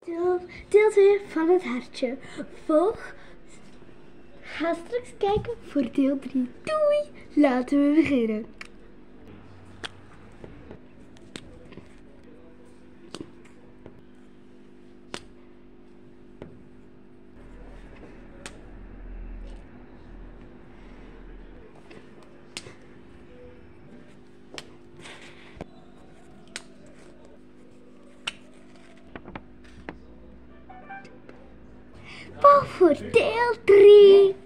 deel 2 van het hartje. Ga straks kijken voor deel 3. Doei! Laten we beginnen. Voor deel 3.